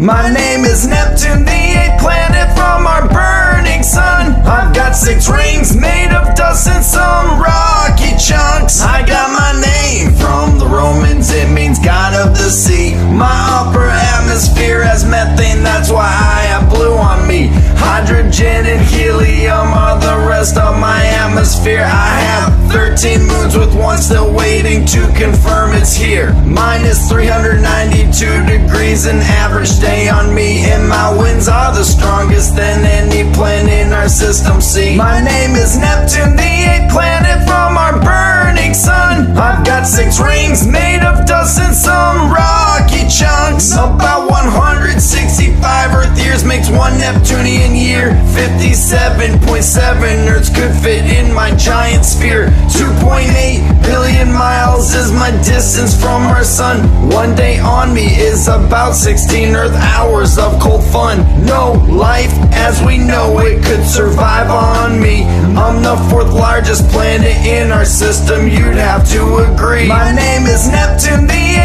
My name is Neptune, the 8th planet from our burning sun. I've got 6 rings made of dust and some rocky chunks. I got my name from the Romans, it means God of the sea. My upper atmosphere has methane, that's why I have blue on me. Hydrogen and helium are the rest of my atmosphere. I have 13 moons with one still waiting to confirm it's here. Mine is 392 degrees, an average day on me, and my winds are the strongest than any planet in our system. See, my name is Neptune, the 8th planet from our burning sun. I've got 6 rings made of dust and some rocky chunks. About 165 Earth years makes one Neptunian year. 57.7 Earths could fit in my giant sphere. 2.8 billion miles is my distance from our sun. One day on me is about 16 Earth hours of cold fun. No life as we know it could survive on me. I'm the 4th largest planet in our system, you'd have to agree. My name is Neptune, the